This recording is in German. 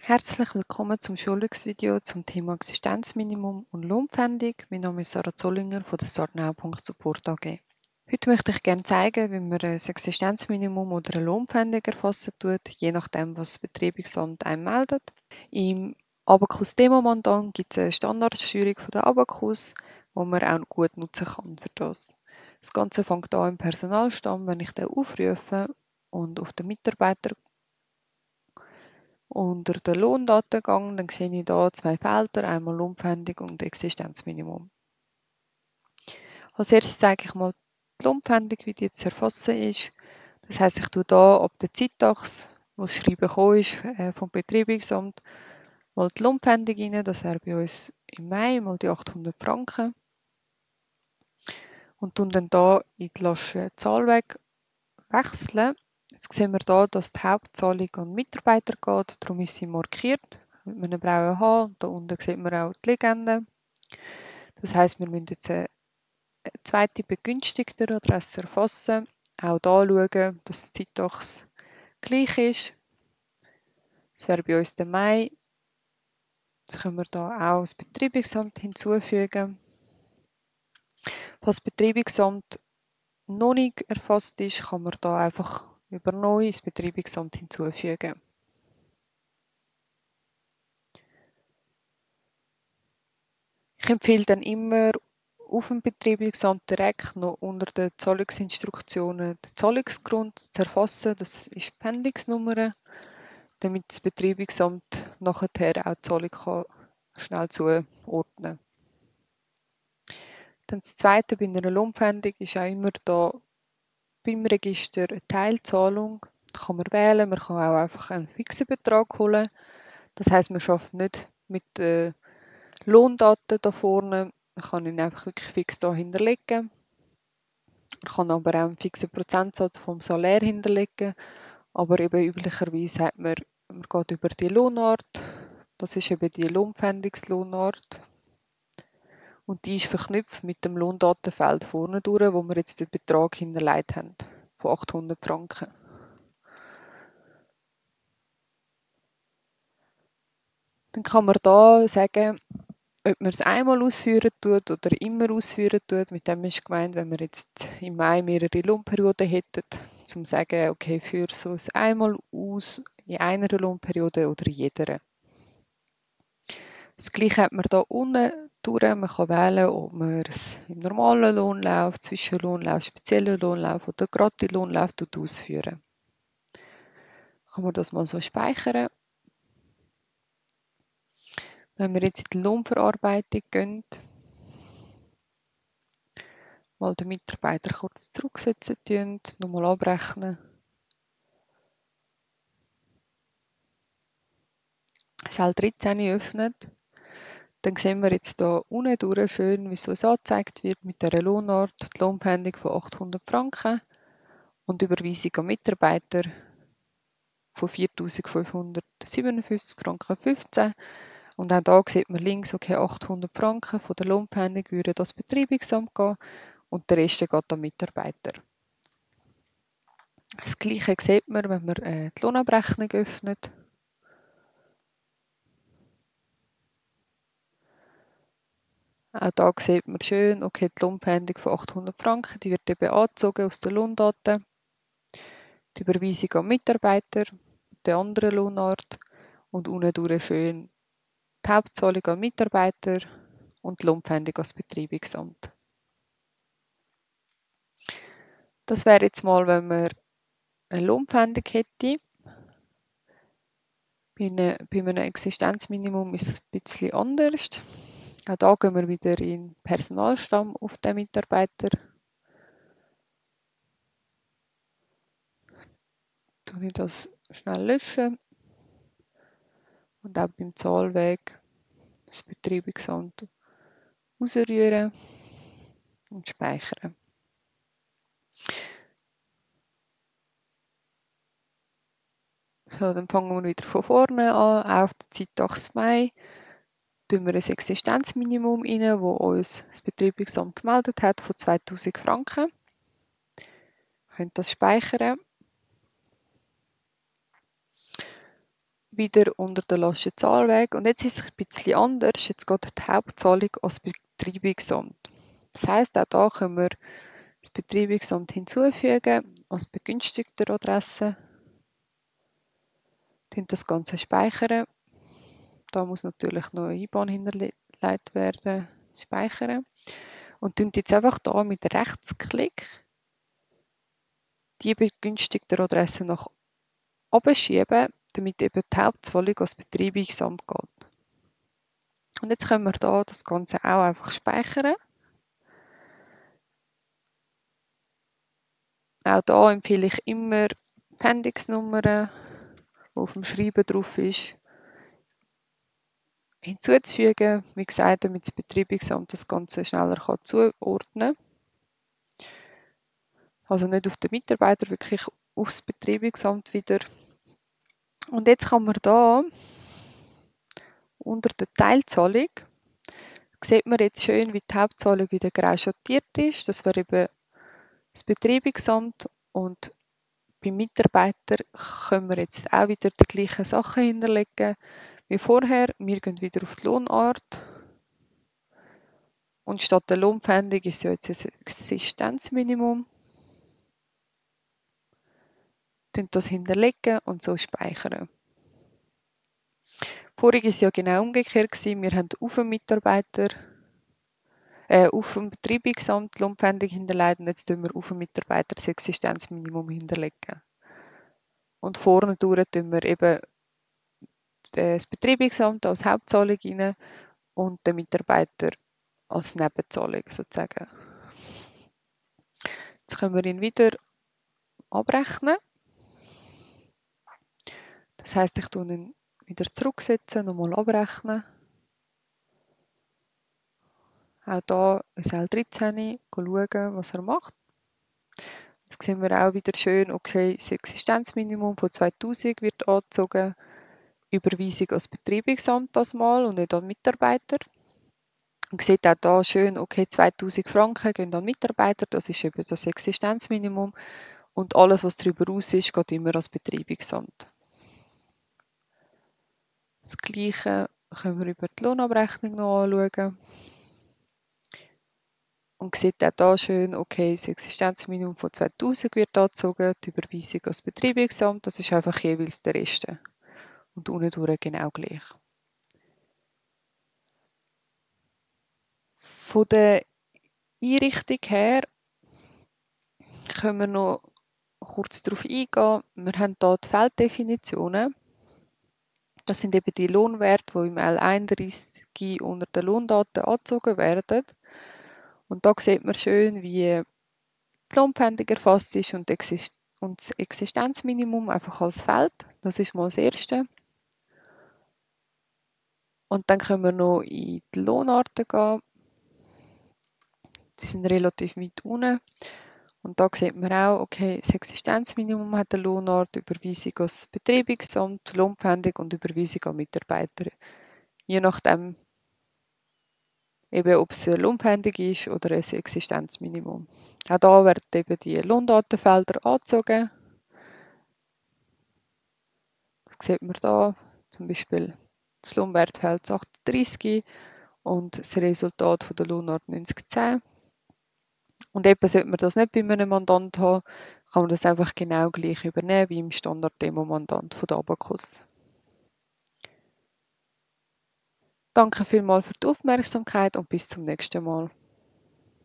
Herzlich willkommen zum Schulungsvideo zum Thema Existenzminimum und Lohnpfändung. Mein Name ist Sarah Zollinger von der Startnow.support AG. Heute möchte ich gerne zeigen, wie man ein Existenzminimum oder eine Lohnpfändung erfassen tut, je nachdem, was das Betreibungsamt einem meldet. Im Abacus Demo-Mandat gibt es eine Standardsteuerung von der Abacus, die man auch gut nutzen kann für das. Das Ganze fängt an im Personalstamm, wenn ich den aufrufe und auf den Mitarbeiter unter den Lohndatengang, dann sehe ich hier zwei Felder, einmal Lohnpfändung und Existenzminimum. Als erstes zeige ich mal die Lohnpfändung, wie die zu erfassen ist. Das heisst, ich tue hier ab der Zeitachse, wo das Schreiben gekommen ist vom Betreibungsamt, mal die Lohnpfändung rein. Das wäre bei uns im Mai mal die 800 Franken. Und tun dann hier in die Lasche Zahlweg wechseln. Jetzt sehen wir hier, dass die Hauptzahlung an den Mitarbeiter geht, darum ist sie markiert mit einem braunen H. Da unten sieht man auch die Legende. Das heisst, wir müssen jetzt eine zweite begünstigte Adresse erfassen. Auch hier schauen, dass die Zeitachse gleich ist. Das wäre bei uns der Mai. Jetzt können wir hier auch das Betreibungsamt hinzufügen. Was das Betreibungsamt noch nicht erfasst ist, kann man hier einfach über neu das Betreibungsamt hinzufügen. Ich empfehle dann immer, auf dem Betreibungsamt direkt noch unter den Zahlungsinstruktionen den Zahlungsgrund zu erfassen. Das ist die Pfändungsnummer, damit das Betreibungsamt nachher auch die Zahlung schnell zuordnen kann. Dann das Zweite bei einer Lohnpfändung ist auch immer da beim Register eine Teilzahlung. Da kann man wählen, man kann auch einfach einen fixen Betrag holen. Das heisst, man arbeitet nicht mit Lohndaten da vorne. Man kann ihn einfach wirklich fix da hinterlegen. Man kann aber auch einen fixen Prozentsatz vom Salär hinterlegen. Aber eben üblicherweise sagt man geht über die Lohnart. Das ist eben die Lohnpfändungslohnart. Und die ist verknüpft mit dem Lohndatenfeld vorne durch, wo wir jetzt den Betrag hinterlegt haben, von 800 Franken. Dann kann man da sagen, ob man es einmal ausführen tut oder immer ausführen tut. Mit dem ist gemeint, wenn wir jetzt im Mai mehrere Lohnperioden hätten, zum sagen, okay, führe so es einmal aus in einer Lohnperiode oder in jeder. Das Gleiche hat man hier unten durch. Man kann wählen, ob man es im normalen Lohnlauf, Zwischenlohnlauf, speziellen Lohnlauf oder gerade den Lohnlauf ausführen. Kann man das mal so speichern. Wenn wir jetzt in die Lohnverarbeitung gehen, mal den Mitarbeiter kurz zurücksetzen tun, nochmal abrechnen. Cell 13 öffnet. Dann sehen wir jetzt hier unten durch schön, wie es angezeigt wird mit der Lohnart, die Lohnpfändung von 800 Franken und die Überweisung an Mitarbeiter von 4.557 Franken 15. Und auch hier sieht man links, okay, 800 Franken von der Lohnpfändung würden das Betreibungsamt gehen und der Rest geht an Mitarbeiter. Das Gleiche sieht man, wenn man die Lohnabrechnung öffnet. Auch hier sieht man schön, okay, die Lohnpfändung von 800 Franken, die wird eben angezogen aus den Lohndaten. Die Überweisung an Mitarbeiter, der anderen Lohnart und unten durch schön die Hauptzahlung an Mitarbeiter und die Lohnpfändung als Betreibungsamt. Das wäre jetzt mal, wenn man eine Lohnpfändung hätte. Bei einem Existenzminimum ist es ein bisschen anders. Auch hier gehen wir wieder in den Personalstamm auf den Mitarbeiter. Tue ich das schnell löschen. Und auch beim Zahlweg das Betreibungsamt ausrühren und speichern. So, dann fangen wir wieder von vorne an. Auch auf der Zeitachse Mai tun wir ein Existenzminimum rein, das uns das Betreibungsamt gemeldet hat, von 2000 Franken. Wir können das speichern. wieder unter der Lastschriftzahlweg. Und jetzt ist es ein bisschen anders. Jetzt geht die Hauptzahlung als Betreibungsamt. Das heisst, auch da können wir das Betreibungsamt hinzufügen als begünstigte Adresse. Das Ganze speichern. Da muss natürlich noch eine IBAN hinterlegt werden. Speichern. Und jetzt einfach da mit Rechtsklick die begünstigte Adresse nach oben schieben, damit eben die Hauptzahlung als Betreibungsamt geht. Und jetzt können wir da das Ganze auch einfach speichern. Auch da empfehle ich immer die Pfändungsnummer, die auf dem Schreiben drauf ist, hinzuzufügen. Wie gesagt, damit das Betreibungsamt das Ganze schneller zuordnen kann. Also nicht auf den Mitarbeiter, wirklich aufs Betreibungsamt wieder. Und jetzt kann man da unter der Teilzahlung, sieht man jetzt schön, wie die Hauptzahlung wieder grau schattiert ist. Das wäre eben das Betreibungsamt, und beim Mitarbeiter können wir jetzt auch wieder die gleichen Sachen hinterlegen wie vorher. Wir gehen wieder auf die Lohnart. Und statt der Lohnpfändung ist ja jetzt das Existenzminimum. Das hinterlegen und so speichern. Vorher war es ja genau umgekehrt. Wir haben auf dem Mitarbeiter, auf dem Betreibungsamt die Lohnpfändung hinterlegt, und jetzt tun wir auf dem Mitarbeiter das Existenzminimum hinterlegen. Und vorne durch tun wir eben das Betreibungsamt als Hauptzahlung rein und den Mitarbeiter als Nebenzahlung sozusagen. Jetzt können wir ihn wieder abrechnen. Das heisst, ich tue ihn wieder zurücksetzen, nochmal abrechnen. Auch hier in Cell 13 schauen, was er macht. Jetzt sehen wir auch wieder schön, okay, das Existenzminimum von 2000 wird angezogen. Überweisung als Betreibungsamt das mal und nicht an Mitarbeiter. Man sieht auch hier schön, okay, 2000 Franken gehen an Mitarbeiter, das ist eben das Existenzminimum. Und alles, was darüber raus ist, geht immer als Betreibungsamt. Das Gleiche können wir über die Lohnabrechnung noch anschauen. Und sieht auch hier schön, okay, das Existenzminimum von 2000 wird angezogen, die Überweisung als Betreibungsamt, das ist einfach jeweils der Rest. Und unten durch genau gleich. Von der Einrichtung her können wir noch kurz darauf eingehen. Wir haben hier die Felddefinitionen. Das sind eben die Lohnwerte, die im L31 unter den Lohndaten angezogen werden. Und da sieht man schön, wie die Lohnpfändung erfasst ist und das Existenzminimum einfach als Feld. Das ist mal das Erste. Und dann können wir noch in die Lohnarten gehen. Die sind relativ weit unten. Und da sieht man auch, okay, das Existenzminimum hat eine Lohnart, Überweisung als Betreibungsamt, Lohnpfändung und Überweisung an Mitarbeiter. Je nachdem, eben, ob es eine Lohnpfändung ist oder ein Existenzminimum. Auch da werden eben die Lohndatenfelder angezogen. Das sieht man da, zum Beispiel das Lohnwertfeld 38 und das Resultat von der Lohnart 9010. Und eben, sollte man das nicht bei einem Mandant haben, kann man das einfach genau gleich übernehmen wie im Standard-Demo-Mandant von der Abacus. Danke vielmals für die Aufmerksamkeit und bis zum nächsten Mal.